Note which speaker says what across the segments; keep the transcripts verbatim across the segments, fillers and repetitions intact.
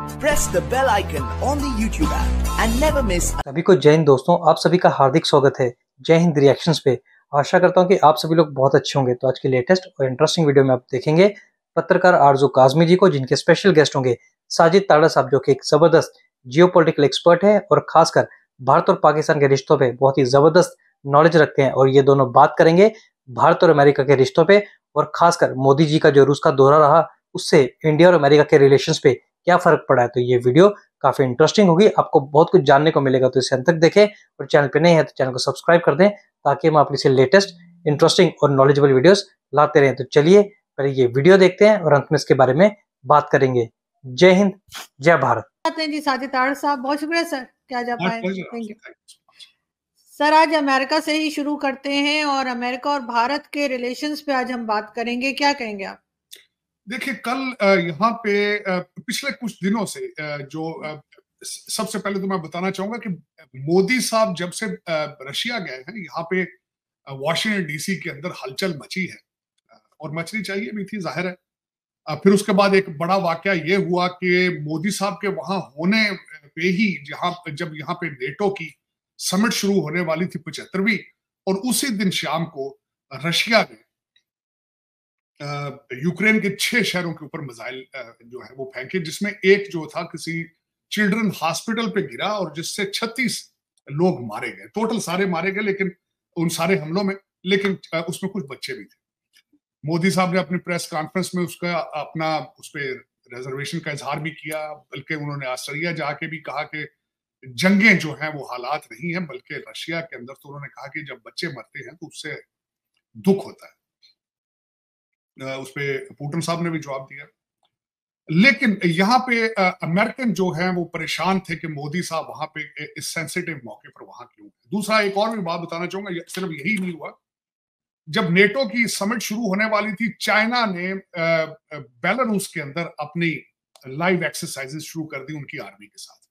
Speaker 1: Press the bell icon on the YouTube app and never miss.
Speaker 2: सभी को जय हिंद दोस्तों, आप सभी का हार्दिक स्वागत है जय हिंद रिएक्शंस पे। आशा करता हूं कि आप सभी लोग बहुत अच्छे होंगे। तो आज के लेटेस्ट और इंटरेस्टिंग वीडियो में आप देखेंगे पत्रकार आरजू काजमी जी को, जिनके स्पेशल गेस्ट होंगे साजिद ताड़ा साहब, जो कि एक जबरदस्त जियोपॉलिटिकल एक्सपर्ट है और खासकर भारत और पाकिस्तान के रिश्तों पे बहुत ही जबरदस्त नॉलेज रखते हैं। और ये दोनों बात करेंगे भारत और अमेरिका के रिश्तों पे, और खासकर मोदी जी का जो रूस का दौरा रहा उससे इंडिया और अमेरिका के रिलेशंस पे क्या फर्क पड़ा है। तो ये वीडियो काफी इंटरेस्टिंग होगी, आपको बहुत कुछ जानने को मिलेगा। तो इसे अंत तक देखें, और चैनल पे नए हैं तो चैनल को सब्सक्राइब कर दें ताकि हम आपके लिए लेटेस्ट इंटरेस्टिंग और नॉलेजेबल वीडियोस लाते रहें। तो चलिए पहले ये वीडियो देखते हैं और अंत में इसके बारे में बात करेंगे। जय हिंद, जय भारत।
Speaker 3: जी साजिद ताड़ा साहब, बहुत शुक्रिया सर कि आज आप आए। Thank you sir. आज अमेरिका से ही शुरू करते हैं और अमेरिका और भारत के रिलेशंस पे आज हम बात करेंगे। क्या कहेंगे आप?
Speaker 4: देखिए, कल यहाँ पे पिछले कुछ दिनों से जो सबसे पहले तो मैं बताना चाहूंगा कि मोदी साहब जब से रशिया गए हैं, यहाँ पे वॉशिंगटन डीसी के अंदर हलचल मची है और मचनी चाहिए भी थी, जाहिर है। फिर उसके बाद एक बड़ा वाकया ये हुआ कि मोदी साहब के वहां होने पे ही, जहां जब यहाँ पे नेटो की समिट शुरू होने वाली थी पचहत्तरवीं, और उसी दिन शाम को रशिया ने यूक्रेन के छह शहरों के ऊपर मिसाइल जो है वो फेंके, जिसमें एक जो था किसी चिल्ड्रन हॉस्पिटल पे गिरा और जिससे छत्तीस लोग मारे गए। टोटल सारे मारे गए लेकिन उन सारे हमलों में, लेकिन उसमें कुछ बच्चे भी थे। मोदी साहब ने अपनी प्रेस कॉन्फ्रेंस में उसका अपना उस पर रिजर्वेशन का इजहार भी किया, बल्कि उन्होंने ऑस्ट्रेलिया जाके भी कहा कि जंगें जो हैं वो हालात नहीं है, बल्कि रशिया के अंदर तो उन्होंने कहा कि जब बच्चे मरते हैं तो उससे दुख होता है। उस पे पुतिन साहब ने भी जवाब दिया। लेकिन यहाँ पे अमेरिकन जो हैं वो परेशान थे कि मोदी साहब वहां पे इस सेंसिटिव मौके पर वहां क्यों। दूसरा एक और भी बात बताना चाहूंगा, सिर्फ यही नहीं हुआ, जब नेटो की समिट शुरू होने वाली थी, चाइना ने बेलारूस के अंदर अपनी लाइव एक्सरसाइजेस शुरू कर दी उनकी आर्मी के साथ।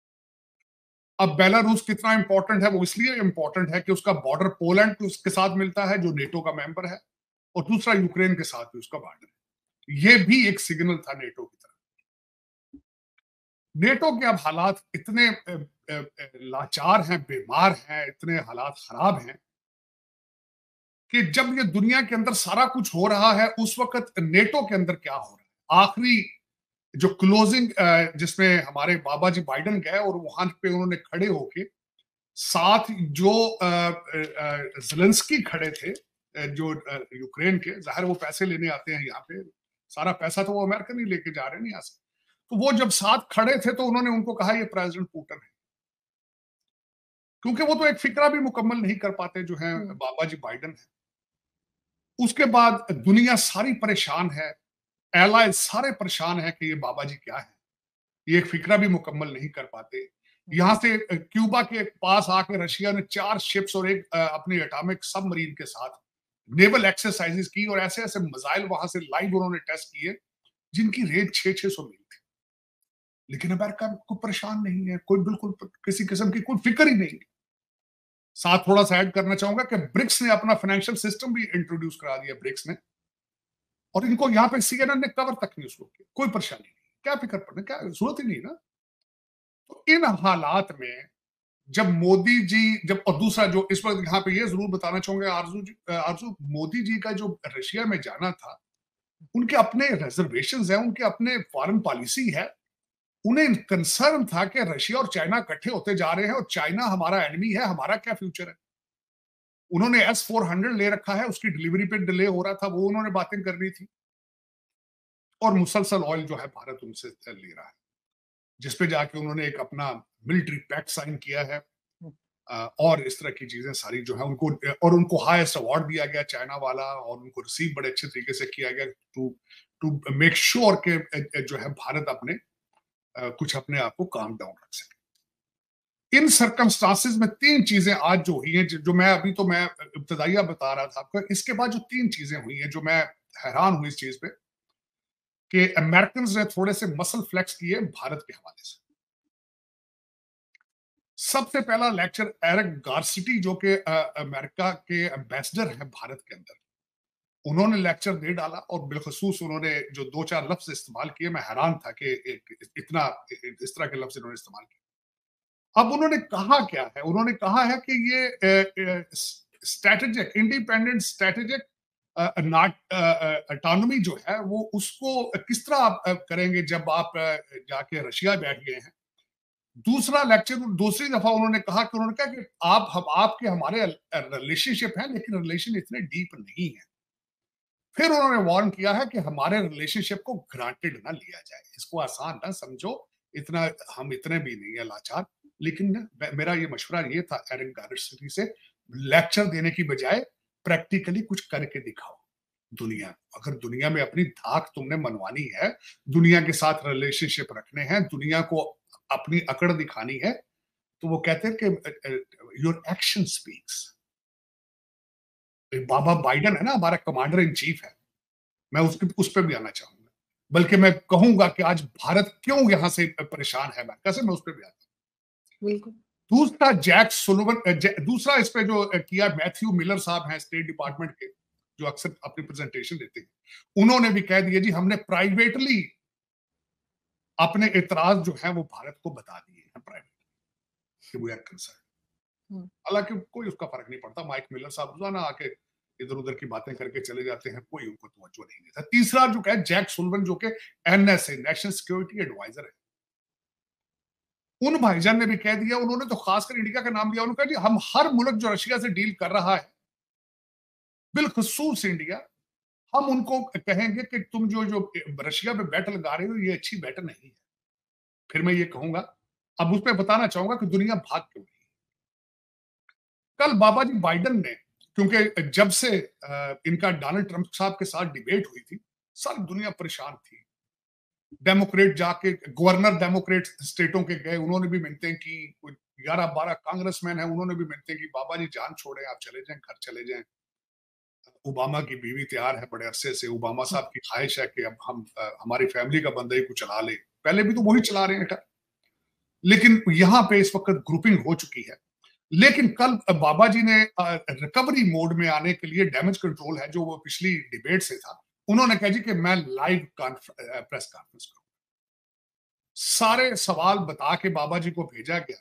Speaker 4: अब बेलारूस कितना इंपॉर्टेंट है? वो इसलिए इंपॉर्टेंट है कि उसका बॉर्डर पोलैंड के साथ मिलता है जो नेटो का मेंबर है, और दूसरा यूक्रेन के साथ भी उसका बॉर्डर है। ये भी एक सिग्नल था नेटो की तरफ। नेटो के अब हालात इतने लाचार हैं, बीमार हैं, इतने हालात खराब हैं कि जब ये दुनिया के अंदर सारा कुछ हो रहा है, उस वक्त नेटो के अंदर क्या हो रहा है। आखिरी जो क्लोजिंग जिसमें हमारे बाबा जी बाइडेन गए और वहां पे उन्होंने खड़े होके साथ जो ज़ेलेंस्की खड़े थे जो यूक्रेन के, जाहिर वो पैसे लेने आते हैं यहाँ पे, सारा पैसा तो वो अमेरिकन ही लेके जा रहे हैं यहाँ से। तो वो जब साथ खड़े थे तो उन्होंने उनको कहा ये प्रेसिडेंट पुतिन है, क्योंकि वो तो एक फिक्रा भी मुकम्मल नहीं कर पाते जो है बाबा जी बाइडेन है। उसके बाद दुनिया सारी परेशान है, एलाइज सारे परेशान है कि ये बाबा जी क्या है, ये एक फिक्रा भी मुकम्मल नहीं कर पाते। यहां से क्यूबा के पास आके रशिया ने चार शिप्स और एक अपने एटॉमिक सबमरीन के साथ नेवल एक्सरसाइजेस की, और ऐसे ऐसे मिसाइल वहां से लाइव उन्होंने टेस्ट किए जिनकी रेंज छह छह सौ मील थी। लेकिन अमेरिका को परेशान नहीं है, कोई बिल्कुल किसी किस्म की कोई फिक्र ही नहीं। साथ थोड़ा सा ऐड करना चाहूंगा कि ब्रिक्स ने अपना फाइनेंशियल सिस्टम भी इंट्रोड्यूस करा दिया ब्रिक्स ने, और इनको यहाँ पे सीएनएन ने कवर तक नहीं उसको किया। कोई परेशानी नहीं, क्या फिक्र पड़ने, क्या जरूरत ही नहीं ना। तो इन हालात में जब मोदी जी जब और दूसरा जो इस वक्त यहाँ पे ये जरूर बताना चाहूंगा, आरजू जी आरजू मोदी जी का जो रशिया में जाना था, उनके अपने रिजर्वेशंस हैं, उनके अपने फॉरेन पॉलिसी है। उन्हें कंसर्न था कि रशिया और चाइना इकट्ठे होते जा रहे हैं और चाइना हमारा एनिमी है, हमारा क्या फ्यूचर है। उन्होंने एस फोर हंड्रेड ले रखा है, उसकी डिलीवरी पे डिले हो रहा था, वो उन्होंने बातें करनी थी। और मुसलसल ऑयल जो है भारत उनसे ले रहा है, जिसपे जाके उन्होंने एक अपना मिलिट्री पैक्ट साइन किया है, और इस तरह की चीजें सारी जो है उनको, और उनको हाईएस्ट अवार्ड दिया गया चाइना वाला, और उनको रिसीव बड़े अच्छे तरीके से किया गया टू टू मेक श्योर के जो है भारत अपने कुछ अपने आप को काम डाउन रख सके। इन सर्कमस्टांसेस में तीन चीजें आज जो हुई हैं, जो मैं अभी तो मैं इब्तदाइया बता रहा था आपको, इसके बाद जो तीन चीजें हुई हैं जो मैं हैरान हुई इस चीज पे, कि अमेरिकन ने थोड़े से मसल फ्लेक्स किए भारत के हवाले से। सबसे पहला लेक्चर एरिक गारसिटी जो कि अमेरिका के एम्बेसडर हैं भारत के अंदर, उन्होंने लेक्चर दे डाला और बिलखसूस उन्होंने जो दो चार लफ्ज इस्तेमाल किए, मैं हैरान था कि एक इतना इस तरह के लफ्ज इन्होंने इस्तेमाल किए। अब उन्होंने कहा क्या है? उन्होंने कहा है कि ये स्ट्रेटेजिक इंडिपेंडेंट स्ट्रेटेजिक ऑटोनॉमी जो है वो उसको किस तरह आप करेंगे जब आप जाके रशिया बैठ गए हैं। दूसरा लेक्चर, दूसरी दफा उन्होंने कहा कि उन्होंने कहा कि आप हम आपके हमारे रिलेशनशिप है लेकिन रिलेशन इतने डीप नहीं है। फिर उन्होंने वार्न किया है कि हमारे रिलेशनशिप को ग्रांटेड ना लिया जाए, इसको आसान ना समझो, इतना हम इतने भी नहीं है लाचार। लेकिन मेरा ये मशवरा ये था एरिक गारसिटी से, लेक्चर देने की बजाय प्रैक्टिकली कुछ करके दिखाओ दुनिया। अगर दुनिया में अपनी धाक तुमने मनवानी है, दुनिया के साथ रिलेशनशिप रखने हैं, दुनिया को अपनी अकड़ दिखानी है, तो वो कहते हैं कि योर एक्शन स्पीक्स। बाबा बाइडन है ना, हमारा कमांडर इन चीफ है, मैं उसके उस पर भी आना चाहूंगा, बल्कि मैं कहूंगा कि आज भारत क्यों यहां से परेशान है, मैं कैसे मैं उस पर भी आता हूं।
Speaker 3: बिल्कुल। दूसरा
Speaker 4: जैक सुलिवन, दूसरा इस पे जो किया मैथ्यू मिलर साहब हैं स्टेट डिपार्टमेंट के, जो अक्सर अपनी प्रेजेंटेशन देते हैं, उन्होंने भी कह दिया जी हमने प्राइवेटली अपने एतराज जो है वो भारत को बता दिए हैं प्राइवेटली कि वी आर कंसर्न। हालांकि कोई उसका फर्क नहीं पड़ता, माइक मिलर साहब रोजाना आके इधर उधर की बातें करके चले जाते हैं, कोई उनको तवज्जो नहीं देता। तीसरा जो है जैक सुलिवन, जो कि एनएसए नेशनल सिक्योरिटी एडवाइजर है, उन भाईजान ने भी कह दिया, उन्होंने तो खासकर इंडिया का नाम लिया, उन्होंने कहा जी हम हर मुल्क जो रशिया से डील कर रहा है, बिलखसूस इंडिया, हम उनको कहेंगे कि तुम जो जो रशिया पे बैट लगा रहे हो ये अच्छी बैट नहीं है। फिर मैं ये कहूंगा, अब उस पर बताना चाहूंगा कि दुनिया भाग क्यों रही है। कल बाबा जी बाइडन ने, क्योंकि जब से इनका डोनाल्ड ट्रंप साहब के साथ डिबेट हुई थी, सारी दुनिया परेशान थी। डेमोक्रेट जाके गवर्नर डेमोक्रेट स्टेटों के गए, उन्होंने भी मिलते हैं कि ग्यारह बारह कांग्रेसमैन है, उन्होंने भी मिलते हैं कि बाबा जी जान छोड़े, आप चले जाएं, घर चले जाएं। ओबामा की बीवी तैयार है बड़े अरसे से, ओबामा साहब की ख्वाहिश है कि अब हम हमारी फैमिली का बंदा ही को चला ले, पहले भी तो वही चला रहे हैं, लेकिन यहाँ पे इस वक्त ग्रुपिंग हो चुकी है। लेकिन कल बाबा जी ने रिकवरी मोड में आने के लिए, डैमेज कंट्रोल है जो वो पिछली डिबेट से था, उन्होंने कहा जी कि मैं लाइव प्रेस कॉन्फ्रेंस करूंगा। सारे सवाल बता के बाबा जी को भेजा गया,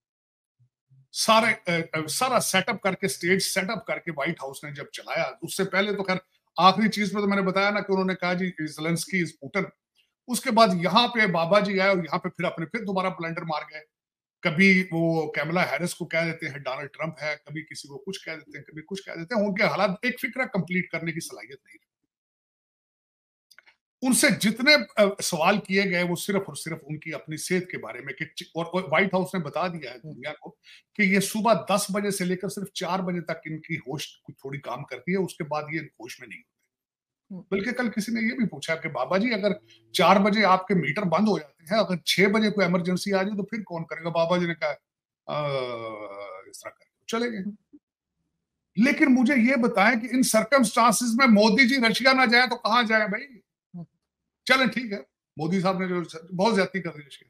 Speaker 4: सारे सारा सेटअप करके, स्टेज सेटअप करके व्हाइट हाउस ने जब चलाया। उससे पहले तो खैर आखिरी चीज पे तो मैंने बताया ना कि उन्होंने कहा जी ज़ेलेंस्की इज पुटिन। उसके बाद यहाँ पे बाबा जी आए और यहाँ पे फिर अपने फिर दोबारा ब्लंडर मार गए। कभी वो कैमला हैरिस को कह देते हैं डोनाल्ड ट्रंप है, कभी किसी को कुछ कह देते हैं, कभी कुछ कह देते हैं। उनके हालात एक फिक्रा कंप्लीट करने की सलाहियत नहीं। उनसे जितने सवाल किए गए वो सिर्फ और सिर्फ उनकी अपनी सेहत के बारे में कि, और व्हाइट हाउस ने बता दिया है दुनिया को कि ये सुबह दस बजे से लेकर सिर्फ चार बजे तक इनकी होश थोड़ी काम करती है, उसके बाद ये होश में नहीं होते। बल्कि कल किसी ने ये भी पूछा कि बाबा जी अगर चार बजे आपके मीटर बंद हो जाते हैं, अगर छह बजे कोई इमरजेंसी आ जाए तो फिर कौन करेगा? बाबा जी ने कहा इस तरह कर चले गए। लेकिन मुझे ये बताएं कि इन सर्कमस्टांसेस में मोदी जी रशिया ना जाए तो कहां जाए भाई? चलें ठीक है, मोदी साहब ने जो बहुत ज्यादती कर दी।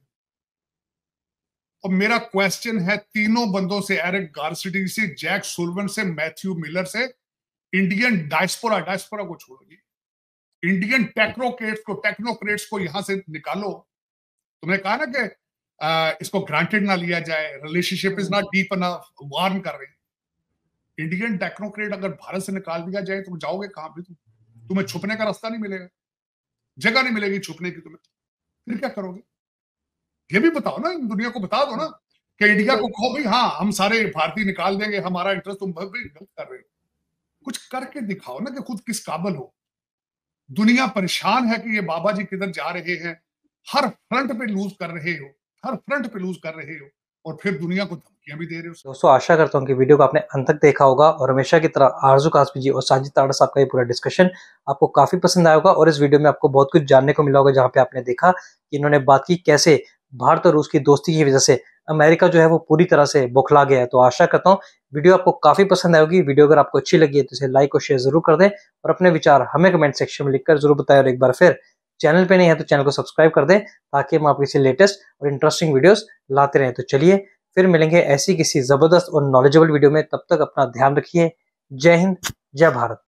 Speaker 4: और मेरा क्वेश्चन है तीनों बंदों से, एरिक गारसिटी से, जैक सुलिवन से, मैथ्यू मिलर से, इंडियन डायस्पोरा, डायस्पोरा को छोड़ो जी, इंडियन टेक्नोक्रेट्स को टेक्नोक्रेट्स को यहां से निकालो। तुमने कहा ना कि आ, इसको ग्रांटेड ना लिया जाए, relationship is not deep enough, warn कर रहे हैं। इंडियन टेक्नोक्रेट अगर भारत से निकाल दिया जाए तो जाओगे कहां भी? तुम तुम्हें छुपने का रास्ता नहीं मिलेगा, जगह नहीं मिलेगी छुपने की तुम्हें, फिर क्या करोगे? ये भी बताओ ना, दुनिया को बता दो ना कि इंडिया को कहो भाई हाँ हम सारे भारतीय निकाल देंगे, हमारा इंटरेस्ट, तुम भाई गलत कर रहे हो। कुछ करके दिखाओ ना कि खुद किस काबिल हो। दुनिया परेशान है कि ये बाबा जी किधर जा रहे हैं, हर फ्रंट पे लूज कर रहे हो, हर फ्रंट पे लूज कर रहे हो, और फिर दुनिया को धमकियां भी दे रहे हो।
Speaker 2: दोस्तों आशा करता हूँ कि वीडियो को आपने अंत तक देखा होगा और हमेशा की तरह आरजू काज़मी जी और साजिद ताड़ा साहब का ये पूरा डिस्कशन आपको काफी पसंद आया होगा। और इस वीडियो में आपको बहुत कुछ जानने को मिला होगा, जहाँ पे आपने देखा कि इन्होंने बात की कैसे भारत और रूस की दोस्ती की वजह से अमेरिका जो है वो पूरी तरह से बौखला गया है। तो आशा करता हूँ वीडियो आपको काफी पसंद आएगी। वीडियो अगर आपको अच्छी लगी है तो इसे लाइक और शेयर जरूर कर दें और अपने विचार हमें कमेंट सेक्शन में लिखकर जरूर बताएं। और एक बार फिर चैनल पे नहीं है तो चैनल को सब्सक्राइब कर दें ताकि हम आपके से लेटेस्ट और इंटरेस्टिंग वीडियोस लाते रहें। तो चलिए फिर मिलेंगे ऐसी किसी जबरदस्त और नॉलेजेबल वीडियो में, तब तक अपना ध्यान रखिए। जय हिंद, जय भारत।